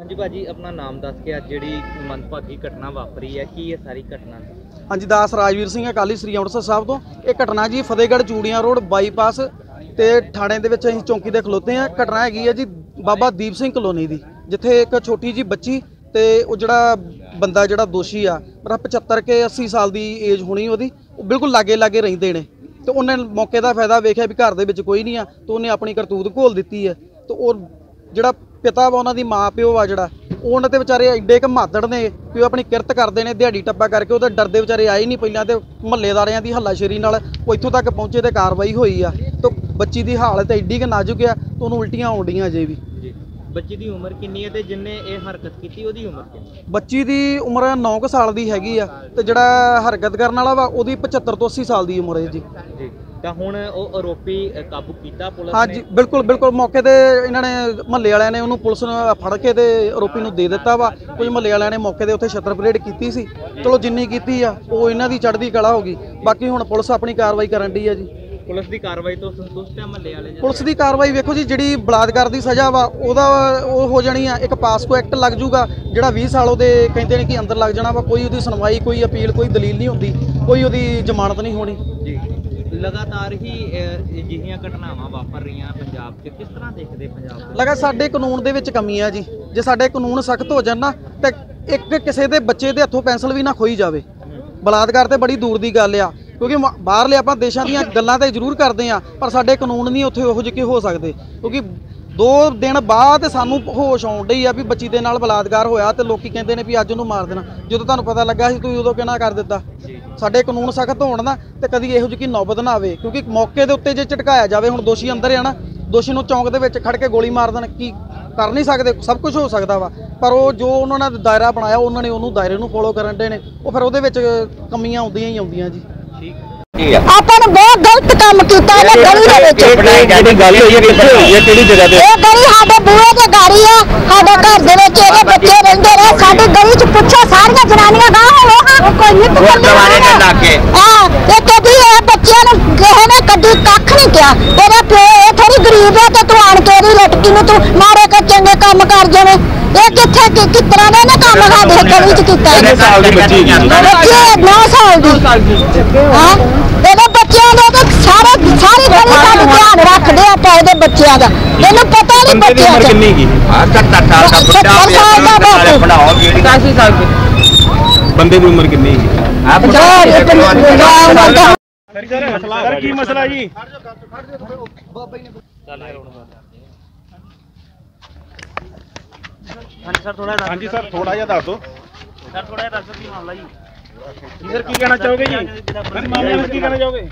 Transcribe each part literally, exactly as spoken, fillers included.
जी भाजी अपना नाम दस के अज जी मनभागी घटना वापरी है की है सारी घटना? हाँ जी दास राजवीर सिंह अकाली श्री अमृतसर साहब तो एक घटना जी फतेहगढ़ चूड़ियां रोड बाईपास ते थाने दे विच असीं चौंकी दे खलोते हैं। घटना हैगी है जी बाबा दीप सिंह कलोनी दी, जिथे एक छोटी जी बच्ची ते वो जिहड़ा बंदा जिहड़ा दोषी आ पर पचहत्तर के अस्सी साल की एज होनी ओहदी, बिल्कुल लागे लागे रहिंदे ने। तो उन्हें मौके का फायदा वेख्या भी घर दे विच कोई नहीं आ, तो उन्हें अपनी करतूत घोल दी है। तो और जिहड़ा पिता वा उन्हां दी माँ प्यो आ जिहड़ा उन्होंने तो बेचारे एडे क मादड़ ने कि अपनी किरत करते हैं, दिहाड़ी टप्पा करके वो डरते बेचारे आए नहीं। पहले तो मुहल्लेदारियां की हल्लाशेरी नाल वो इत्थों तक पहुँचे तो कार्रवाई हुई आ। तो बच्ची की हालत एड्डी क नाजुक आ तो उन्होंने उल्टियां आउण डीआं अजे भी। बच्ची की उम्र कितनी है ते जिन्ने ये हरकत की ओहदी उम्र कितनी? बच्ची की उम्र नौ क साल की हैगी आ ते जिहड़ा हरकत करन वाला वा ओहदी पचहत्तर तो अस्सी साल की उम्र है जी। तो हुण ओह आरोपी काबू कीता पुलिस? हाँ जी बिल्कुल बिल्कुल, मौके ते इन्होंने महल्ले वालियां ने उन्होंने पुलिस ने फड़ के ते आरोपी नूं दे दिता वा। कुछ महल्ले वालियां ने मौके ते उत्थे छत्तर परेड की सी, चलो जिन्नी कीती आ वो इन्हां दी चढ़दी कला हो गई। बाकी हुण पुलिस अपनी कार्रवाई करन डी है जी। पुलिस की कार्रवाई तो संतुष्ट है महल्ले वाले? पुलिस की कार्रवाई वेखो जी, जिहड़ी बलात्कार की सज़ा वा ओहदा वो हो जानी आ, एक पासको एक्ट लग जूगा जिहड़ा बीस साल ओहदे कहंदे ने कि अंदर लग जाना वा। कोई ओहदी सुनवाई, कोई अपील, कोई दलील नहीं होंदी, कोई ओहदी जमानत नहीं होनी जी। लगातार ही अजिहियां घटनावां वापर रही पंजाब च, किस तरह देखते पंजाब? लगा साडे कानून दे विच कमी है जी। जे साडे कानून सख्त हो जाण ना ते एक किसी दे बच्चे दे हत्थों पेंसिल भी ना खोई जावे। बलात्कार ते बड़ी दूर की गल आ, क्योंकि बाहरले आपां देशां दीयां गल्लां ते जरूर करते हैं पर साडे कानून नहीं उत्थे उहो जिहे हो सकते। क्योंकि दो दिन बाद सानू होश आउण डई आ भी बच्ची दे नाल बलात्कार होया ते लोकी कहंदे ने भी अज उहनूं मार देना। जदों तुहानूं पता लगा सी तुसीं उदों किहना कर दित्ता। साडे कानून सख्त होण ना ते कदी इहो जी नौबत ना आवे, क्योंकि मौके दे उत्ते जे झटकाया जावे। हुण दोषी अंदर है ना, दोषी नूं चौंक दे विच खड़ के गोली मार देण की कर नहीं सकते, सब कुछ हो सकता वा। पर वो जो उन्होंने दायरा बनाया उन्होंने उन्होंने दायरे नूं फॉलो करन दे ने, वो फिर उहदे विच कमियां आउंदियां ही आउंदियां जी। ਆਪਾਂ ਨੂੰ ਬਹੁਤ ਗਲਤ ਕੰਮ ਕੀਤਾ ਇਹਨੇ ਗਲੀ ਦੇ ਵਿੱਚ। ਬਣਾਈ ਜਾਂਦੀ ਗੱਲ ਹੋਈ ਹੈ ਕਿੱਥੇ ਹੋਈ ਹੈ, ਕਿਹੜੀ ਜਗ੍ਹਾ ਤੇ? ਇਹ ਗਲੀ ਸਾਡੇ ਬੂਹੇ ਤੇ ਗਾੜੀ ਆ, ਸਾਡੇ ਘਰ ਦੇ ਵਿੱਚ ਇਹਦੇ ਬੱਚੇ ਰਹਿੰਦੇ ਰਹੇ। ਸਾਡੀ ਗਲੀ 'ਚ ਪੁੱਛੋ ਸਾਰੀਆਂ ਜਨਾਨੀਆਂ ਗਾਹ ਹੋ ਹਾਂ ਕੋਈ ਨਹੀਂ ਤੂੰ ਗੁਰਦੁਆਰੇ ਦੇ ਲਾਗੇ ਹਾਂ ਇਹ ਕਦੀ ਇਹ ਬੱਚਿਆਂ ਨੂੰ ਕਿਸੇ ਨੇ ਕਦੀ ਕੱਖ ਨਹੀਂ ਕਿਹਾ। ਇਹਦਾ ਪਿਓ ਇਹ ਥੋੜੀ ਗਰੀਬ ਹੈ ਤੇ ਤੂੰ ਆਣ ਕੇ ਇਹਦੀ ਲਟਕੀ ਨੂੰ ਤੂੰ ਮਾਰੇ ਕੇ ਚੰਗੇ ਕੰਮ ਕਰ ਜਾਵੇਂ। ਇਹ ਕਿੱਥੇ ਕਿ ਕਿਸ ਤਰ੍ਹਾਂ ਦੇ ਨੇ ਕੰਮ ਸਾਡੇ ਗਲੀ 'ਚ ਕੀਤਾ? ਕਿੰਨੇ ਸਾਲ ਦੀ ਬੱਚੀ ਹੈ? ਬੱਚੀ ਨੌ ਸਾਲ ਦੀ। ਹਾਂ ਇਹਦੇ ਬੱਚਿਆਂ ਦਾ ਤਾਂ ਸਾਰੇ ਸਾਰੀ ਗਲੀ ਸਾਡਾ ਧਿਆਨ ਰੱਖਦੇ ਆ ਪਾ ਇਹਦੇ ਬੱਚਿਆਂ ਦਾ। ਇਹਨੂੰ ਪਤਾ ਨਹੀਂ ਬੱਚਿਆਂ ਦਾ ਕਿੰਨੀ ਕੀ ਆ ਸੱਤਰ ਸਾਲ ਦਾ ਬੱਚਾ ਬਣਾਓ ਜਿਹੜੀ अस्सी साल के ਬੰਦੇ ਦੀ ਉਮਰ ਕਿੰਨੀ ਹੈ? सर की मसला जी? हाँ जी सर थोड़ा जिहा दस दो सर, थोड़ा दस दो की मामला जी। जी सर की कहना चाहोगे जी? इस मामले में की कहना चाहोगे?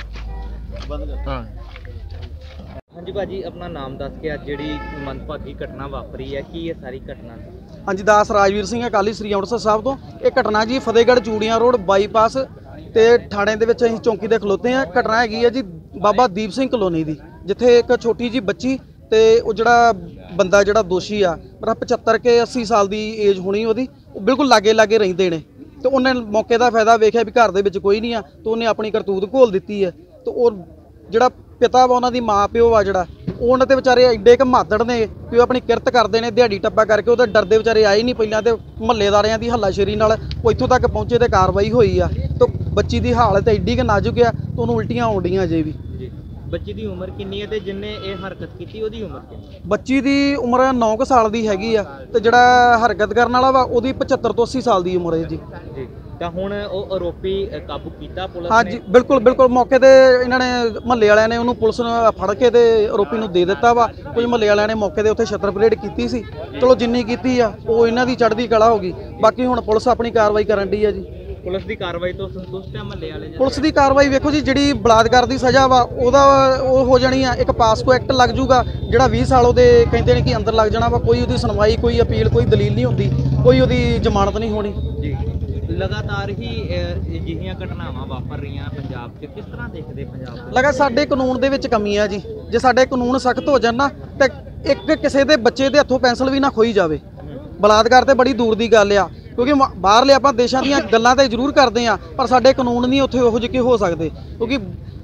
हाँ जी भाजी अपना नाम दस के अज जी मनभागी घटना वापरी है की है सारी घटना? हाँ जी दास राजवीर सिंह अकाली श्री अमृतसर साहब तो एक घटना जी फतेहगढ़ चूड़ियां रोड बाईपास ते थाने दे विच असीं चौंकी दे खलोते हैं। घटना हैगी है जी बाबा दीप सिंह कलोनी दी, जिथे एक छोटी जी बच्ची ते वो जिहड़ा बंदा जिहड़ा दोषी आ पर पचहत्तर के अस्सी साल की एज होनी ओहदी, बिल्कुल लागे लागे रहिंदे ने। तो उन्हें मौके का फायदा वेख्या भी घर दे विच कोई नहीं आ, तो उन्हें अपनी करतूत घोल दी है। तो और जिहड़ा पिता वा उन्हां दी माँ प्यो आ जिहड़ा उन्होंने तो बेचारे एडे क मादड़ ने कि वो अपनी किरत करते हैं, दिहाड़ी टप्पा करके वो डरते बेचारे आए नहीं। पहले तो मुहल्लेदारियां की हल्लाशेरी नाल वो इत्थों तक पहुँचे तो कार्रवाई हुई आ। तो बच्ची की हालत एड्डी क नाजुक आ तो उन्होंने उल्टियां आउण डीआं अजे भी। बच्ची की उम्र कितनी है ते जिन्ने ये हरकत की ओहदी उम्र कितनी? बच्ची की उम्र नौ क साल की हैगी आ ते जिहड़ा हरकत करन वाला वा ओहदी पचहत्तर तो अस्सी साल की उम्र है जी। तो हुण ओह आरोपी काबू कीता पुलिस? हाँ जी बिल्कुल बिल्कुल, मौके ते इन्होंने महल्ले वालियां ने उन्होंने पुलिस ने फड़ के ते आरोपी नूं दे दिता वा। कुछ महल्ले वालियां ने मौके ते उत्थे छत्तर परेड की सी, चलो जिन्नी कीती आ वो इन्हां दी चढ़दी कला हो गई। बाकी हुण पुलिस अपनी कार्रवाई करन डी है जी। पुलिस की कार्रवाई तो संतुष्ट है महल्ले वाले? पुलिस की कार्रवाई वेखो जी, जिहड़ी बलात्कार की सज़ा वा ओहदा वो हो जानी आ, एक पासको एक्ट लग जूगा जिहड़ा बीस साल ओहदे कहंदे ने कि अंदर लग जाना वा। कोई ओहदी सुनवाई, कोई अपील, कोई दलील नहीं होंदी, कोई ओहदी जमानत नहीं होनी जी। लगातार ही अजिहियां घटनावां वापर रही पंजाब च, किस तरह देखते पंजाब? लगा साडे कानून दे विच कमी है जी। जे साडे कानून सख्त हो जाण ना ते एक किसी दे बच्चे दे हत्थों पेंसिल भी ना खोई जावे। बलात्कार ते बड़ी दूर की गल आ, क्योंकि बाहरले आपां देशां दीयां गल्लां ते जरूर करते हैं पर साडे कानून नहीं उत्थे उहो जिहे हो सकते। क्योंकि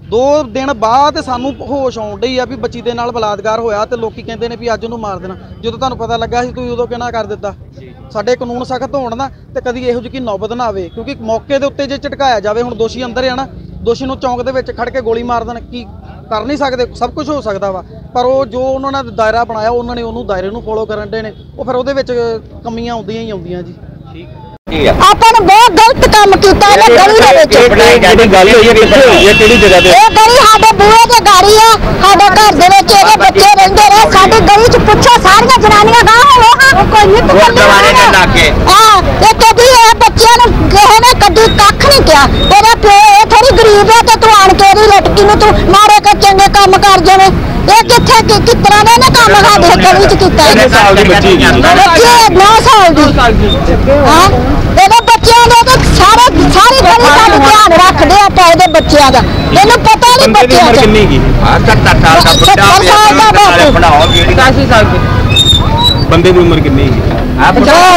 ਦੋ ਦਿਨ ਬਾਅਦ ਸਾਨੂੰ ਹੋਸ਼ ਆਉਣ ਡਈ ਆ ਵੀ ਬੱਚੀ ਦੇ ਨਾਲ ਬਲਾਤਕਾਰ ਹੋਇਆ ਤੇ ਲੋਕੀ ਕਹਿੰਦੇ ਨੇ ਵੀ ਅੱਜ ਉਹਨੂੰ ਮਾਰ ਦੇਣਾ। ਜਦੋਂ ਤੁਹਾਨੂੰ ਪਤਾ ਲੱਗਾ ਸੀ ਤੁਸੀਂ ਉਦੋਂ ਕਿਹਨਾਂ ਕਰ ਦਿੱਤਾ। ਸਾਡੇ ਕਾਨੂੰਨ ਸਖਤ ਹੋਣ ਨਾ ਤੇ ਕਦੀ ਇਹੋ ਜਿਹੀ ਨੌਬਤ ਨਾ ਆਵੇ, ਕਿਉਂਕਿ ਮੌਕੇ ਦੇ ਉੱਤੇ ਜੇ ਝਟਕਾਇਆ ਜਾਵੇ, ਹੁਣ ਦੋਸ਼ੀ ਅੰਦਰ ਆ ਨਾ, ਦੋਸ਼ੀ ਨੂੰ ਚੌਂਕ ਦੇ ਵਿੱਚ ਖੜ ਕੇ ਗੋਲੀ ਮਾਰ ਦੇਣ, ਕੀ ਕਰ ਨਹੀਂ ਸਕਦੇ, ਸਭ ਕੁਝ ਹੋ ਸਕਦਾ ਵਾ, ਪਰ ਉਹ ਜੋ ਉਹਨਾਂ ਨੇ ਦਾਇਰਾ ਬਣਾਇਆ ਉਹਨਾਂ ਨੇ ਉਹਨੂੰ ਦਾਇਰੇ ਨੂੰ ਫੋਲੋ ਕਰਨ ਦੇ ਨੇ, ਉਹ ਫਿਰ ਉਹਦੇ ਵਿੱਚ ਕਮੀਆਂ ਆਉਂਦੀਆਂ ਹੀ ਆਉਂਦੀਆਂ ਜੀ। ਆਪਾਂ ਨੂੰ ਬਹੁਤ ਗਲਤ ਕੰਮ ਕੀਤਾ ਇਹਨੇ ਗਲੀ ਦੇ ਵਿੱਚ। ਜਿਹੜੀ ਗੱਲ ਹੋਈ ਹੈ ਕਿੱਥੇ ਹੋਈ ਹੈ, ਕਿਹੜੀ ਜਗ੍ਹਾ ਤੇ? ਇਹ ਗਲੀ ਸਾਡੇ ਬੂਹੇ ਤੇ ਗਾੜੀ ਆ, ਸਾਡੇ ਘਰ ਦੇ ਵਿੱਚ ਇਹਦੇ ਬੱਚੇ ਰਹਿੰਦੇ ਰਹੇ। ਸਾਡੀ ਗਲੀ 'ਚ ਪੁੱਛੋ ਸਾਰੀਆਂ ਜਨਾਨੀਆਂ ਗਾਹ ਹੋ ਹਾਂ ਕੋਈ ਨਹੀਂ ਤੂੰ ਗੁਰਦੁਆਰੇ ਦੇ ਲਾਗੇ ਹਾਂ, ਇਹ ਕਦੀ ਇਹ ਬੱਚਿਆਂ ਨੂੰ ਕਿਸੇ ਨੇ ਕਦੀ ਕੱਖ ਨਹੀਂ ਕਿਹਾ। ਇਹਦਾ ਪਿਓ ਇਹ ਥੋੜੀ ਗਰੀਬ ਹੈ ਤੇ ਤੂੰ ਆਣ ਕੇ ਉਹਦੀ ਲਟਕੀ ਨੂੰ ਤੂੰ ਮਾਰੇ ਕੇ ਚੰਗੇ ਕੰਮ ਕਰ ਜਾਵੇਂ। ਇਹ ਕਿੱਥੇ ਕਿ ਕਿਸ ਤਰ੍ਹਾਂ ਦਾ ਇਹਨੇ ਕੰਮ ਸਾਡੇ ਗਲੀ 'ਚ ਕੀਤਾ? ਕਿੰਨੇ ਸਾਲ ਦੀ ਬੱਚੀ ਹੈ? ਬੱਚੀ ਨੌ ਸਾਲ ਦੀ। ਹਾਂ, ਇਹਦੇ ਬੱਚਿਆਂ ਦਾ ਤਾਂ ਸਾਰੇ ਸਾਰੀ ਗਲੀ ਸਾਡੀ ਧਿਆਨ ਰੱਖਦੇ ਆ ਪਾ ਇਹਦੇ ਬੱਚਿਆਂ ਦਾ। ਇਹਨੂੰ ਪਤਾ ਨਹੀਂ ਬੰਦੇ ਦੀ ਬੱਚਿਆਂ ਉਮਰ ਦਾ। ਕਿੰਨੀ ਕੀ? ਹਾਂ ਸੱਤਰ ਸਾਲ ਦਾ ਬੁੱਢਾ ਸੱਤਰ ਸਾਲ ਦਾ ਬਾਪੂ। ਬਣਾਓ ਜਿਹੜੀ ਕਾਸੀ ਸਾਲ ਦੀ ਬੰਦੇ ਦੀ ਉਮਰ ਕਿੰਨੀ ਕੀ? ਆ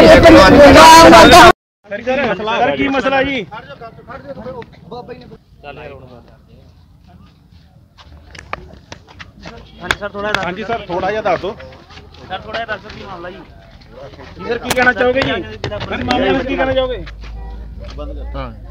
ਸਰ ਕੀ ਮਸਲਾ ਜੀ? ਹਾਂਜੀ ਸਰ ਥੋੜਾ ਹਾਂਜੀ ਸਰ ਥੋੜਾ ਜਿਹਾ ਦੱਸ ਦਿਓ ਸਰ ਥੋੜਾ ਜਿਹਾ ਦੱਸੋ ਕੀ ਮਾਮਲਾ ਜੀ? ਸਰ ਕੀ ਕਹਿਣਾ ਚਾਹੋਗੇ ਜੀ? ਇਸ ਮਾਮਲੇ ਵਿੱਚ ਕੀ ਕਹਿਣਾ ਚਾਹੋਗੇ? ਹਾਂ